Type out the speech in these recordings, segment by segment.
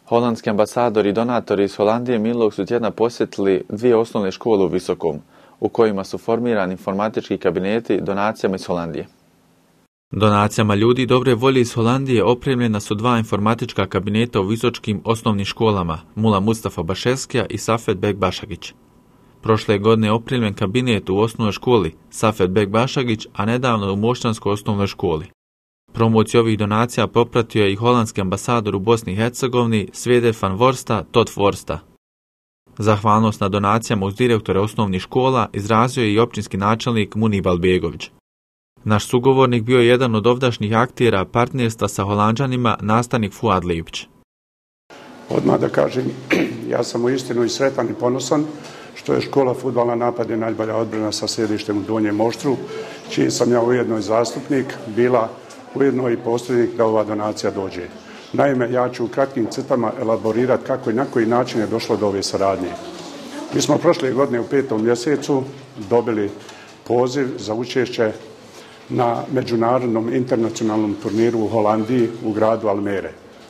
Holandski ambasadori i donatori iz Holandije minulog su tjedna posjetili 2 osnovne škole u Visokom, u kojima su formirani informatički kabineti donacijama iz Holandije. Donacijama ljudi dobre volje iz Holandije opremljena su 2 informatička kabineta u visočkim osnovnim školama, Mula Mustafa Bašeskija i Safet Bek Bašagić. Prošle godine je opremljen kabinet u osnovnoj školi Safet Bek Bašagić, a nedavno u Mošćanskoj osnovnoj školi. Promociju ovih donacija popratio je i holandski ambasador u Bosni i Hercegovini Svede van Vorsta Tot Vorsta. Zahvalnost na donacijama uz direktore osnovnih škola izrazio je i općinski načelnik Munibal Begović. Naš sugovornik bio je jedan od ovdašnjih aktera partnerstva sa Holanđanima, nastavnik Fuad Lipić. Odmah da kažem, ja sam uistinu i sretan i ponosan što je škola Fudbalna napad je najbolja odbrana sa sjedištem u Donjem Moštru, čiji sam ja ujedno i zastupnik, bila ujedno i posrednik da ova donacija dođe. Naime, ja ću u kratkim crtama elaborirati kako i na koji način je došlo do ove saradnje. Mi smo prošle godine u 5. mjesecu dobili poziv za učešće na međunarodnom internacionalnom turniru u Holandiji u gradu Almere.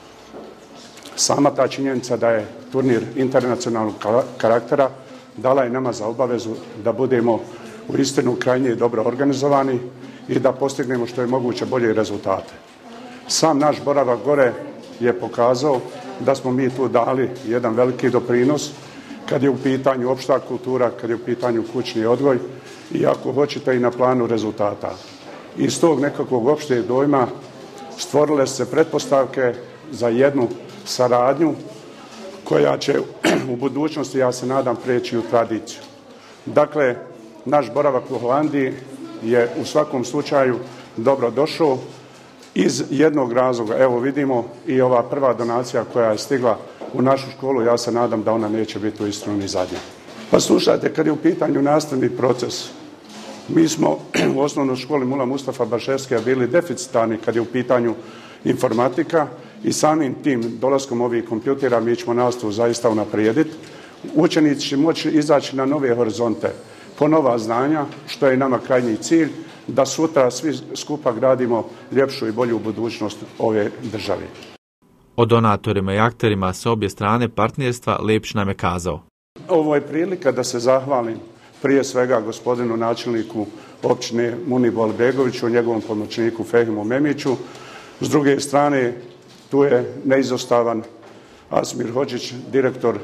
Sama ta činjenica da je turnir internacionalnog karaktera dala je nama za obavezu da budemo uistinu krajnje dobro organizovani i da postignemo što je moguće bolje rezultate. Sam naš boravak gore je pokazao da smo mi tu dali jedan veliki doprinos kad je u pitanju opšta kultura, kad je u pitanju kućni odgoj i ako hoćete i na planu rezultata. Iz tog nekakvog opšteg dojma stvorile se pretpostavke za jednu saradnju koja će u budućnosti, ja se nadam, preći u tradiciju. Dakle, naš boravak u Holandiji je u svakom slučaju dobro došao iz jednog razloga. Evo vidimo i ova prva donacija koja je stigla u našu školu, ja se nadam da ona neće biti uistinu ni zadnja. Pa slušajte, kad je u pitanju nastavni proces, mi smo u osnovnoj školi Mula Mustafa Bašeskija bili deficitarni kad je u pitanju informatika i samim tim dolaskom ovih kompjutera mi ćemo nastavu zaista unaprijediti. Učenici će moći izaći na nove horizonte, po nova znanja, što je nama krajnji cilj, da sutra svi skupa gradimo ljepšu i bolju budućnost ove države. O donatorima i akterima sa obje strane partnerstva Lipić nam je kazao. Ovo je prilika da se zahvalim prije svega gospodinu načelniku općine Munibal Begoviću, njegovom pomoćniku Fehimu Memiću. S druge strane, tu je neizostavan Asmir Hodžić, direktor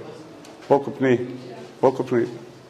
pokupni.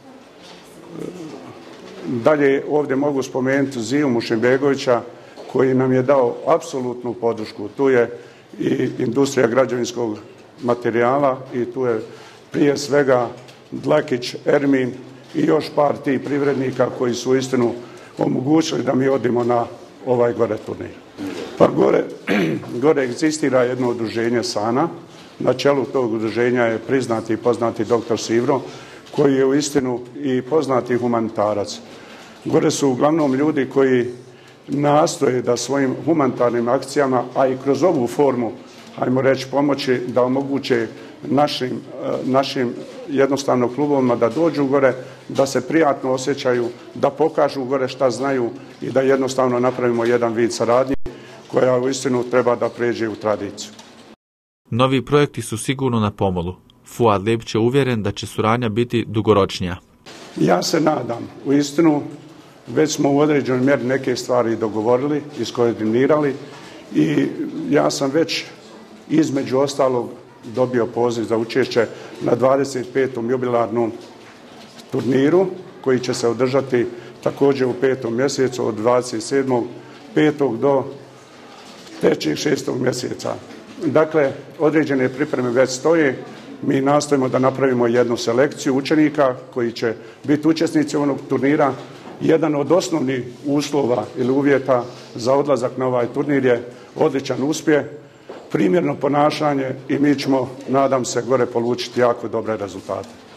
Dalje ovdje mogu spomenuti Ziju Mušimbegovića koji nam je dao apsolutnu podršku. Tu je i industrija građevinskog materijala i tu je prije svega Dlakić, Ermin i još par tih privrednika koji su istinu omogućili da mi odimo na ovaj gore turnir. Pa gore egzistira jedno udruženje SANA. Na čelu tog udruženja je priznati i poznati dr. Sivro, koji je uistinu i poznati humanitarac. Gore su uglavnom ljudi koji nastoje da svojim humanitarnim akcijama, a i kroz ovu formu, ajmo reći, pomoći da omoguće našim jednostavno klubovima da dođu gore, da se prijatno osjećaju, da pokažu gore šta znaju i da jednostavno napravimo jedan vid saradnje koja uistinu treba da pređe u tradiciju. Novi projekti su sigurno na pomolu. Fuad Lipić je uvjeren da će suradnja biti dugoročnija. Ja se nadam, uistinu već smo u određenoj mjeri neke stvari dogovorili, iskoordinirali i ja sam već između ostalog dobio poziv za učešće na 25. jubilarnom turniru koji će se održati također u 5. mjesecu od 27.5. do 3. 6. mjeseca. Dakle, određene pripreme već stoje. Mi nastojimo da napravimo jednu selekciju učenika koji će biti učesnici ovog turnira. Jedan od osnovnih uslova ili uvjeta za odlazak na ovaj turnir je odličan uspjeh, primjerno ponašanje i mi ćemo, nadam se, gore polučiti jako dobre rezultate.